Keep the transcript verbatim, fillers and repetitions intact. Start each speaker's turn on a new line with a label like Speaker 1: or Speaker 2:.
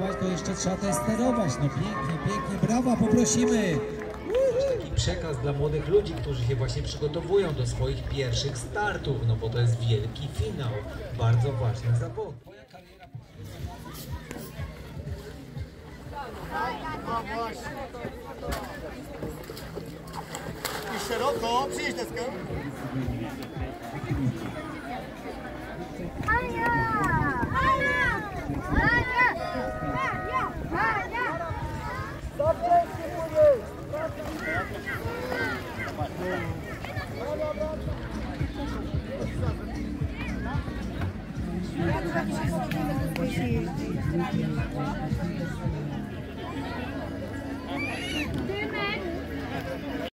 Speaker 1: To jeszcze trzeba testerować, no pięknie, pięknie, brawa, poprosimy.
Speaker 2: Taki przekaz dla młodych ludzi, którzy się właśnie przygotowują do swoich pierwszych startów, no bo to jest wielki finał bardzo ważnych zawodów.
Speaker 3: I szeroko, przynieś deskę.
Speaker 4: Ania! Ania! Ania! Ania! Ania!
Speaker 5: Jak zrobisz, jak